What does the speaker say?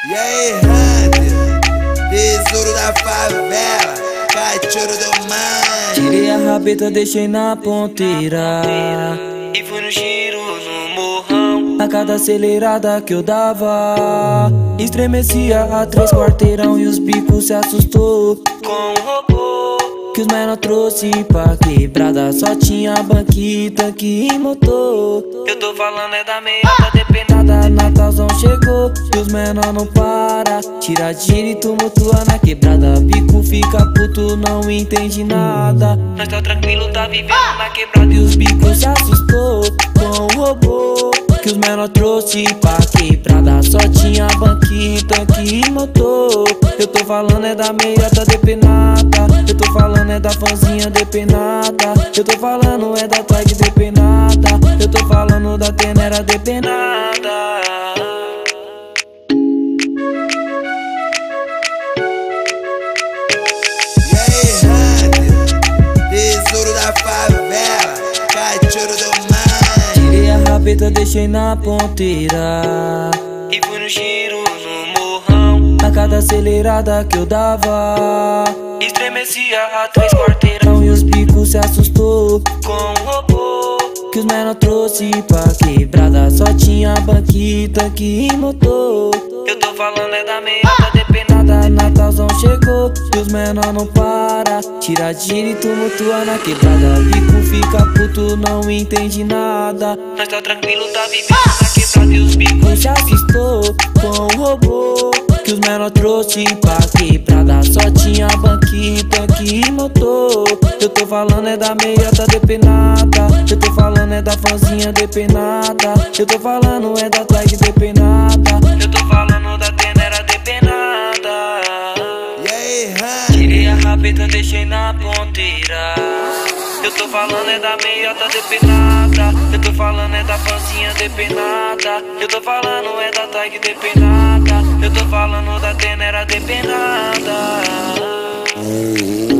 E aí, Hunter, tesouro da favela, cachorro do mar. Tirei a rabeta, deixei na ponteira E fui no giro no morrão. a cada acelerada que eu dava, estremecia a 3 quarteirão e os bicos se assustou Com um robô que os menor trouxe pra quebrada. Só tinha banquita, tanque e motor. eu tô falando é da meiota depenada. Natalzão chegou e os menor não para. Tira giro e tumultua na quebrada. Bico fica puto, não entende nada. Nós tá tranquilo, tá vivendo na quebrada. E os bicos se assustou com o robô que os menor trouxe pra quebrada. Só tinha banquita, tanque e motor. Eu tô falando é da meiota depenada. Eu tô falando é da fãzinha depenada. Eu tô falando é da tag depenada. Eu tô falando da tenera depenada. E aí, Hunter, tesouro da favela, cachorro do mar. Tirei a rabeta, deixei na ponteira E fui no giro no morrão. a cada acelerada que eu dava, Estremecia a 3 quarteirão. e os bicos se assustou Com um robô que os menor trouxe pra quebrada. Só tinha banquita, tanque e motor. eu tô falando é da meiota depenada. Natalzão chegou e os menor não para. Tira giro e tumultua na quebrada. Bico fica puto, não entende nada. Nós tá tranquilo, tá vivendo na quebrada. E os bicos Se assustou com o robô que os menor trouxe pra quebrada. Só tinha banquita, tanque e motor. Eu tô falando é da meiota depenada. Eu tô falando é da fãzinha depenada. Eu tô falando é da tag depenada. eu tô falando da tenera depenada. E aí, Hunter, Tirei a rabeta, deixei na ponteira. Eu tô falando é da meiota depenada. Eu tô falando é da fãzinha depenada. Eu tô falando é da tag depenada. Eu tô falando da tenera depenada.